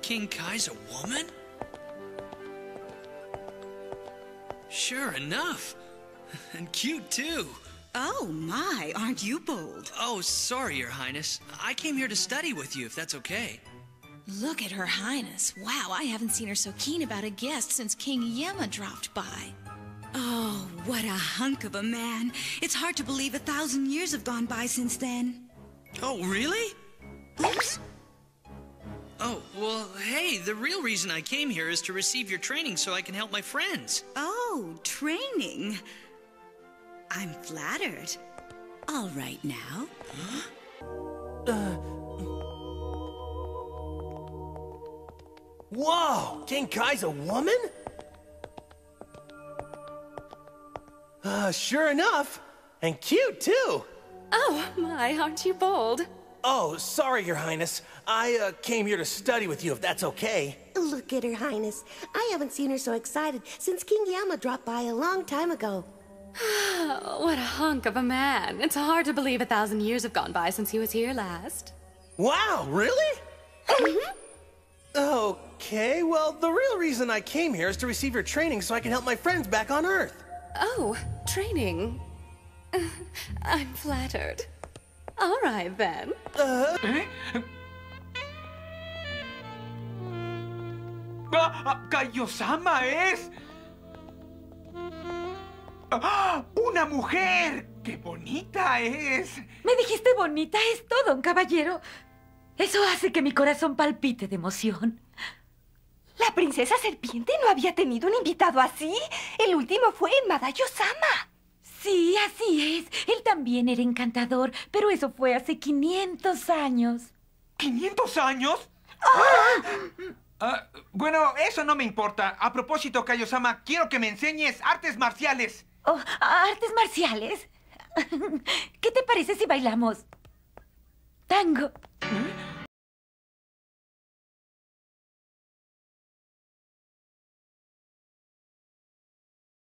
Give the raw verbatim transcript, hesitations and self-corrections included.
King Kai's a woman? Sure enough. And cute, too. Oh, my, aren't you bold? Oh, sorry, Your Highness. I came here to study with you, if that's okay. Look at Her Highness. Wow, I haven't seen her so keen about a guest since King Yema dropped by. Oh, what a hunk of a man. It's hard to believe a thousand years have gone by since then. Oh, really? Oops. Oh, well, hey, the real reason I came here is to receive your training so I can help my friends. Oh, training. I'm flattered. All right now. uh... Whoa! King Kai's a woman? Uh, sure enough. And cute, too. Oh, my, aren't you bold? Oh, sorry, Your Highness. I, uh, came here to study with you, if that's okay. Look at Her Highness. I haven't seen her so excited since King Yama dropped by a long time ago. What a hunk of a man. It's hard to believe a thousand years have gone by since he was here last. Wow, really? Okay, well, the real reason I came here is to receive your training so I can help my friends back on Earth. Oh, training. I'm flattered. All right, then. Uh... ¿Eh? ¡Ah! ¡Kaio-sama es! ¡Ah! ¡Una mujer! ¡Qué bonita es! Me dijiste bonita, es todo un caballero. Eso hace que mi corazón palpite de emoción. ¿La princesa serpiente no había tenido un invitado así? El último fue el Madayo-sama. Sí, así es. Él también era encantador, pero eso fue hace quinientos años. ¿quinientos años? ¡Ah! Uh, bueno, eso no me importa. A propósito, Kaio-sama, quiero que me enseñes artes marciales. Oh, ¿artes marciales? ¿Qué te parece si bailamos tango? ¿Eh?